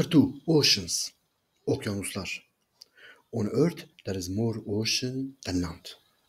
Number two, oceans. Okyanuslar. On Earth there is more ocean than land.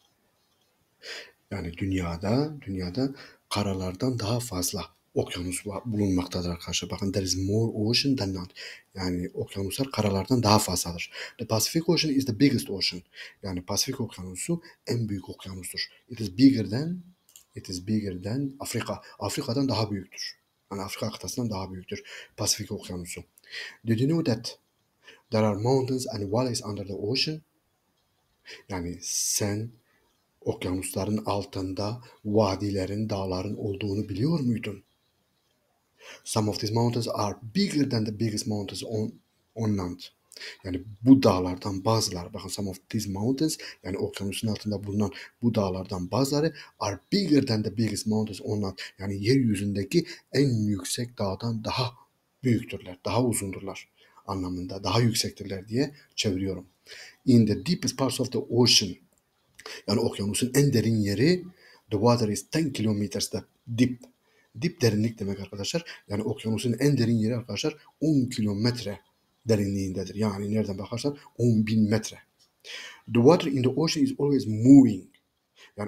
Yani dünyada karalardan daha fazla okyanus bulunmaktadır arkadaşlar. Bakın there is more ocean than land. Yani okyanuslar karalardan daha fazladır. The Pacific Ocean is the biggest ocean. Yani Pasifik Okyanusu en büyük okyanustur. It is bigger than Afrika. Afrika'dan daha büyüktür. Yani Afrika kıtasından daha büyüktür Pasifik Okyanusu. Did you know that there are mountains and valleys under the ocean? Yani sen okyanusların altında vadilerin, dağların olduğunu biliyor muydun? Some of these mountains are bigger than the biggest mountains on land. Yani bu dağlardan bazıları, bakın some of these mountains, yani okyanusun altında bulunan bu dağlardan bazıları are bigger than the biggest mountains on land. Yani yeryüzündeki en yüksek dağdan daha büyüktürler, daha uzundurlar anlamında, daha yüksektirler diye çeviriyorum. In the deepest parts of the ocean, yani okyanusun en derin yeri, the water is 10 kilometers deep. Dip derinlik demek arkadaşlar. Yani okyanusun en derin yeri arkadaşlar 10 kilometre derinliğindedir. Yani nereden bakarsan 10.000 metre. The water in the ocean is always moving. Yani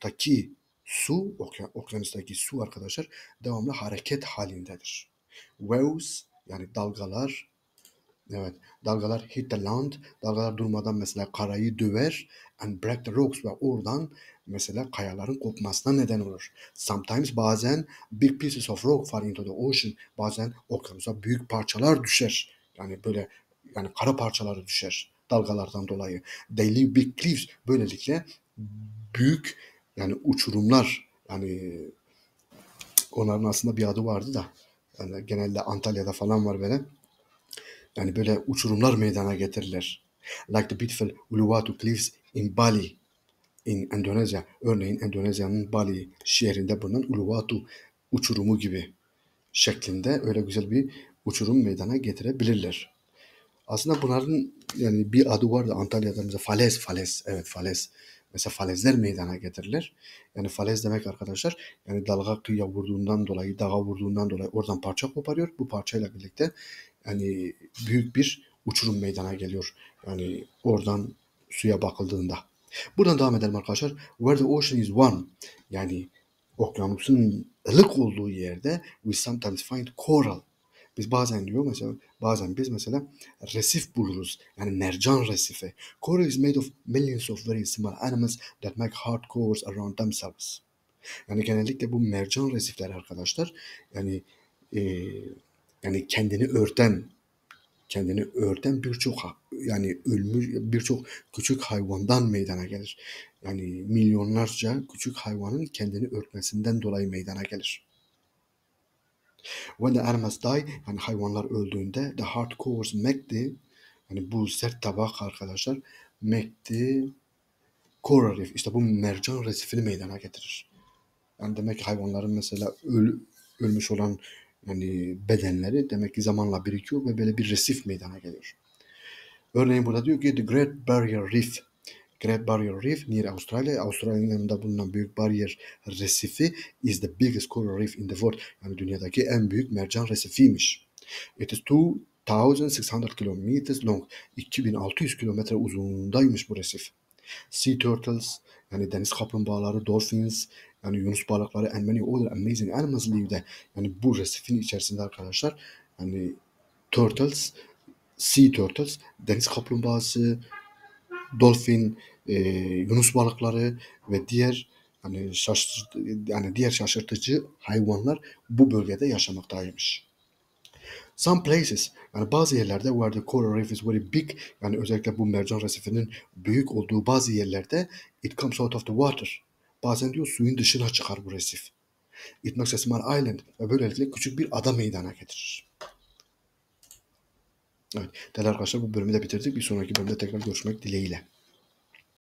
okyanustaki su arkadaşlar devamlı hareket halindedir. Waves, yani dalgalar, evet, dalgalar hit the land. Dalgalar durmadan mesela karayı döver and break the rocks ve oradan mesela kayaların kopmasına neden olur. Sometimes bazen big pieces of rock fall into the ocean. Bazen okyanusa büyük parçalar düşer. Yani böyle, yani kara parçaları düşer dalgalardan dolayı. They leave big cliffs. Böylelikle büyük, yani uçurumlar, yani onların aslında bir adı vardı da, yani genelde Antalya'da falan var böyle. Yani böyle uçurumlar meydana getirirler. Like the beautiful Uluwatu Cliffs in Bali, in Endonezya. Örneğin Endonezya'nın Bali şehrinde bulunan Uluwatu uçurumu gibi şeklinde öyle güzel bir uçurum meydana getirebilirler. Aslında bunların yani bir adı vardı Antalya'da, mesela falez. Evet, falez. Mesela falezler meydana getirirler. Yani falez demek arkadaşlar, yani dalga kıyıya vurduğundan dolayı, dağa vurduğundan dolayı oradan parça koparıyor. Bu parçayla birlikte yani büyük bir uçurum meydana geliyor. Yani oradan suya bakıldığında. Buradan devam edelim arkadaşlar. Where the ocean is warm, yani okyanusun ılık olduğu yerde we sometimes find coral. Bazen biz mesela resif buluruz. Yani mercan resifi. Coral is made of millions of very small animals that make hard cores around themselves. Yani genellikle bu mercan resifler arkadaşlar, yani e, yani kendini örten birçok küçük hayvandan meydana gelir. Yani milyonlarca küçük hayvanın kendini örtmesinden dolayı meydana gelir. When the animals die, yani hayvanlar öldüğünde the hard cores make the, yani bu sert tabak arkadaşlar, make the coral reef, işte bu mercan resifini meydana getirir. Yani demek ki hayvanların mesela ölmüş olan yani bedenleri demek ki zamanla birikiyor ve böyle bir resif meydana geliyor. Örneğin burada diyor ki the Great Barrier Reef. Great Barrier Reef near Australia. Avustralya'nın yanında bulunan Büyük Bariyer Resifi is the biggest coral reef in the world. Yani dünyadaki en büyük mercan resifiymiş. It is 2,600 kilometers long. 2600 kilometre uzunluğundaymış bu resif. Sea turtles, yani deniz kaplumbağaları, dolphins, yani yunus balıkları and many other amazing animals live there. Yani bu resifin içerisinde arkadaşlar, yani sea turtles, deniz kaplumbağası, dolphin, yunus balıkları ve diğer şaşırtıcı hayvanlar bu bölgede yaşamaktaymış. Some places, yani bazı yerlerde where the coral reef is very big, yani özellikle bu mercan resifinin büyük olduğu bazı yerlerde it comes out of the water. Bazen diyor suyun dışına çıkar bu resif. It makes a small island ve böylelikle küçük bir ada meydana getirir. Evet, değerli arkadaşlar, bu bölümü de bitirdik. Bir sonraki bölümde tekrar görüşmek dileğiyle.